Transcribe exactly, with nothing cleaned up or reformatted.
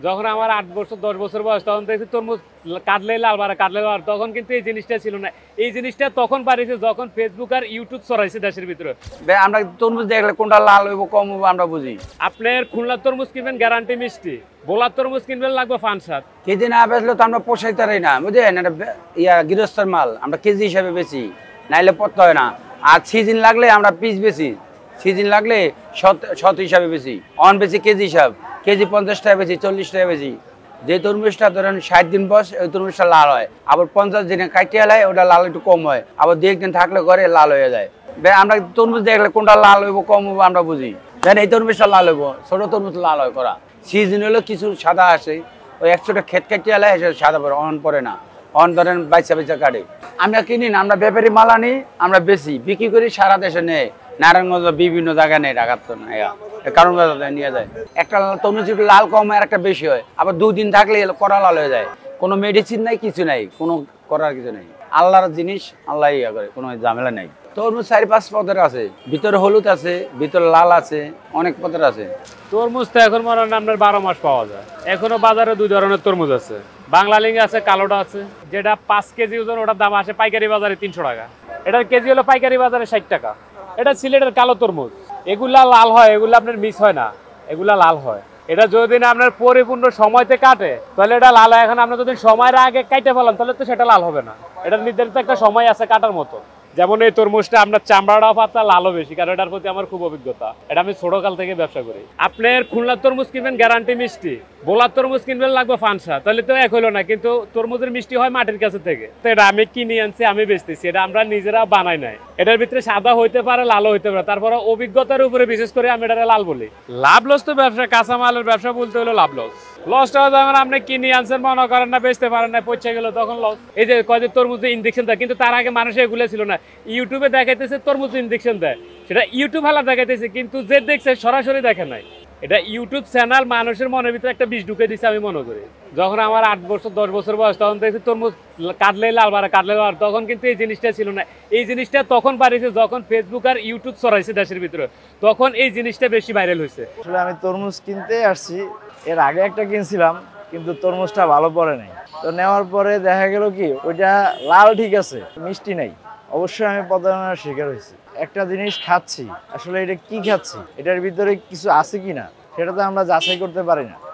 যখন আমার আট বছর দশ বছর বয়স তখন দেখছি তরমুজ কাটলেই লাল বাড়া কাটলেই লাল, তখন কিন্তু এই জিনিসটা ছিল না। এই জিনিসটা তখন বাড়িয়েছে যখন ফেসবুক আর ইউটিউব ছড়াইছে দেশের ভিতরে। আমরা তরমুজ দেখলে কোনটা লাল হইব কম হইব আমরা বুঝি। আপনার খুলনার তরমুজ কিনবেন গ্যারান্টি মিষ্টি, বোলার তরমুজ কিনবেন লাগবে পান সাত। কেজি না বেচলে তো আমরা পোষাইতে না, বুঝলেন? এটা ইয়া গৃহস্থর মাল, আমরা কেজি হিসাবে বেশি, নাইলে পড়তে হয় না। আর সিজন লাগলে আমরা পিস বেশি, সিজন লাগলে শত শত হিসাবে বেশি, অন বেশি কেজি হিসাব, কেজি পঞ্চাশ টাকা বেশি, চল্লিশ টাকা বেশি। যে তরমুজটা ধরেন ষাট দিন বয়স ওই তরমুজটা লাল হয়, আবার পঞ্চাশ দিনে কাটিয়ে লায় ওটা লাল একটু কম হয়, আবার দু একদিন থাকলে ঘরে লাল হয়ে যায়। আমরা তরমুজ দেখলে কোনটা লাল হইব কম হইব আমরা বুঝি। দেন এই তরমুজটা লাল হইব, ছোট তরমুজ লাল হয় করা। সিজন হলে কিছু সাদা আসে, ওই একশোটা ক্ষেত কাটিয়ে লায় সাদা পরে, অন পরে না, অন ধরেন বাইচা বাইচা কাটে। আমরা কিনি না, আমরা ব্যাপারী মাল আনি, আমরা বেশি বিক্রি করি, সারা দেশে নেই, নারায়ণগঞ্জ বিভিন্ন জায়গায় নেই, ঢাকার তো না, কারণ নিয়ে যায়। একটা তরমুজ লাল কম হয় আর একটা বেশি হয়, আবার দুদিন থাকলে কড়া লাল হয়ে যায়। কোনো মেডিসিন নাই, কিছু নাই, কোনো করার কিছু নেই, আল্লাহর জিনিস আল্লাহ ইয়া করে, কোনো ঝামেলা নেই। তরমুজ চারি পাঁচ পদের আছে, ভিতরে হলুদ আছে, ভিতরে লাল আছে, অনেক পদের আছে। তরমুজ তো এখন মনে হয় আপনার বারো মাস পাওয়া যায়। এখনো বাজারে দুই ধরনের তরমুজ আছে, বাংলা লিঙ্গ আছে, কালোটা আছে। যেটা পাঁচ কেজি ওজন ওটার দাম আসে পাইকারি বাজারে তিনশো টাকা, এটার কেজি হলো পাইকারি বাজারে ষাট টাকা। এটা সিলেটের কালো তরমুজ, এগুলা লাল হয়, এগুলা আপনার মিস হয় না, এগুলা লাল হয়। এটা যদি না আপনার পরিপূর্ণ সময়তে কাটে তাহলে এটা লাল হয়। এখন আপনার যদি সময়ের আগে কাটে ফেলান তাহলে তো সেটা লাল হবে না। এটার নির্ধারিত একটা সময় আছে কাটার মতো। যেমন এই তরমুজটা আপনার চামড়াটাও পাতলা, লালও বেশি, কারণ এটার প্রতি আমার খুব অভিজ্ঞতা, এটা আমি ছোটকাল থেকে ব্যবসা করি। আপনার খুলনার তরমুজ কিনবেন গ্যারান্টি মিষ্টি, বোলার তরমুজ কিনবেন লাগবে পানসা, তাহলে তো এক হইলো না। কিন্তু তরমুজের মিষ্টি হয় মাটির কাছে থেকে, তো এটা আমি কিনে আনছি, আমি বেচতেছি, এটা আমরা নিজেরা বানাই নাই। এটার ভিতরে সাদা হইতে পারে, লালও হইতে পারে, তারপরে অভিজ্ঞতার উপরে বিশেষ করে আমি এটা লাল বলি। লাভ লস তো ব্যবসা, কাঁচামালের ব্যবসা বলতে হলো লাভ লস। লসটা যেমন আপনি কিনে আনছেন, মনে করেন না বেচতে পারেন না, পচে গেল, তখন লস। এই যে কয় যে তরমুজে ইনজেকশন দেয়, কিন্তু তার আগে মানুষ এগুলো ছিল না। ইউটিউবে দেখাইতেছে তরমুজ ইনজেকশন দেয়, সেটা ইউটিউব হালা দেখাইতেছে, কিন্তু যে দেখছে সরাসরি দেখে নাই। এটা ইউটিউব চ্যানেল মানুষের মনের ভিতরে একটা বিষ ঢুকে দিচ্ছে আমি মনে করি। যখন আমার আট বছর দশ বছর বয়স তখন দেখছি তরমুজ কাটলেই লাল বাড়া কাটলেই লাল, তখন কিন্তু এই জিনিসটা ছিল না। এই জিনিসটা তখন বাড়িয়েছে যখন ফেসবুক আর ইউটিউব ছড়াইছে দেশের ভিতরে, তখন এই জিনিসটা বেশি ভাইরাল হয়েছে। আসলে আমি তরমুজ কিনতে আসছি, এর আগে একটা কিনছিলাম কিন্তু তরমুজটা ভালো পড়ে নাই। তো নেওয়ার পরে দেখা গেল কি ওইটা লাল ঠিক আছে, মিষ্টি নাই। অবশ্যই আমি প্রতারণার শিকার হয়েছি। একটা জিনিস খাচ্ছি, আসলে এটা কি খাচ্ছি, এটার ভিতরে কিছু আছে কিনা সেটা তো আমরা যাচাই করতে পারি না।